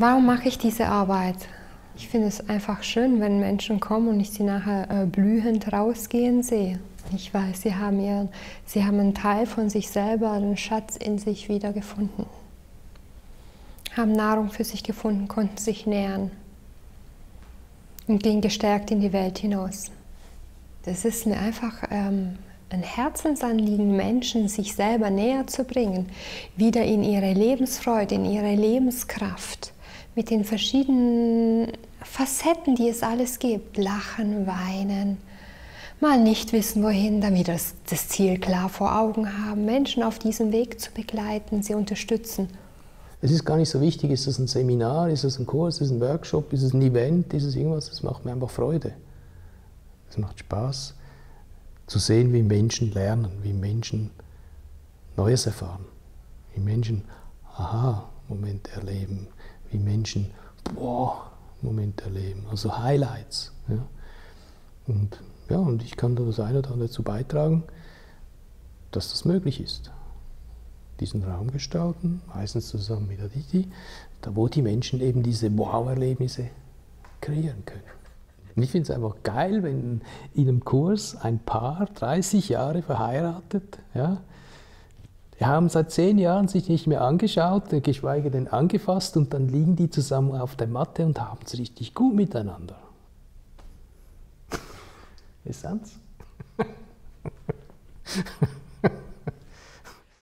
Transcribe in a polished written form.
Warum mache ich diese Arbeit? Ich finde es einfach schön, wenn Menschen kommen und ich sie nachher blühend rausgehen sehe. Ich weiß, sie haben einen Teil von sich selber, einen Schatz in sich wiedergefunden. Haben Nahrung für sich gefunden, konnten sich nähern und gehen gestärkt in die Welt hinaus. Das ist mir einfach ein Herzensanliegen, Menschen sich selber näher zu bringen, wieder in ihre Lebensfreude, in ihre Lebenskraft, mit den verschiedenen Facetten, die es alles gibt. Lachen, weinen, mal nicht wissen, wohin, dann wieder das Ziel klar vor Augen haben, Menschen auf diesem Weg zu begleiten, sie unterstützen. Es ist gar nicht so wichtig, ist es ein Seminar, ist es ein Kurs, ist es ein Workshop, ist es ein Event, ist es irgendwas, es macht mir einfach Freude. Es macht Spaß zu sehen, wie Menschen lernen, wie Menschen Neues erfahren, wie Menschen Aha-Momente erleben, wie Menschen Momente erleben, also Highlights. Ja. Und ich kann da das eine oder andere dazu beitragen, dass das möglich ist. Diesen Raum gestalten, meistens zusammen mit Aditi, da wo die Menschen eben diese Wow-Erlebnisse kreieren können. Und ich finde es einfach geil, wenn in einem Kurs ein Paar, 30 Jahre verheiratet, ja, die haben seit 10 Jahren sich nicht mehr angeschaut, geschweige denn angefasst, und dann liegen die zusammen auf der Matte und haben es richtig gut miteinander. Ist das?